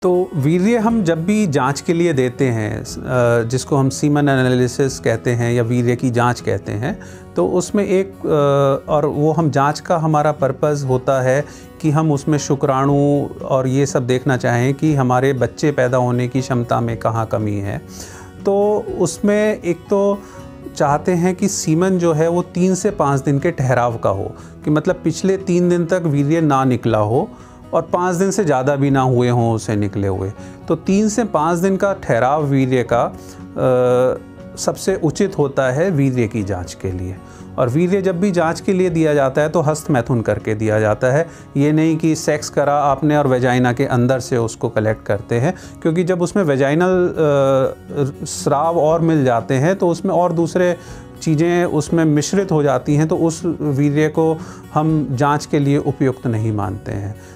तो वीर्य हम जब भी जांच के लिए देते हैं, जिसको हम सीमन एनालिसिस कहते हैं या वीर्य की जांच कहते हैं, तो उसमें एक और वो हम जांच का हमारा पर्पज़ होता है कि हम उसमें शुक्राणु और ये सब देखना चाहें कि हमारे बच्चे पैदा होने की क्षमता में कहाँ कमी है। तो उसमें एक तो चाहते हैं कि सीमन जो है वो 3 से 5 दिन के ठहराव का हो, कि मतलब पिछले 3 दिन तक वीर्य ना निकला हो और 5 दिन से ज़्यादा भी ना हुए हों उसे निकले हुए। तो 3 से 5 दिन का ठहराव वीर्य का सबसे उचित होता है वीर्य की जांच के लिए। और वीर्य जब भी जांच के लिए दिया जाता है तो हस्त मैथुन करके दिया जाता है। ये नहीं कि सेक्स करा आपने और वेजाइना के अंदर से उसको कलेक्ट करते हैं, क्योंकि जब उसमें वेजाइनल स्राव और मिल जाते हैं तो उसमें और दूसरे चीज़ें उसमें मिश्रित हो जाती हैं, तो उस वीर्य को हम जांच के लिए उपयुक्त नहीं मानते हैं।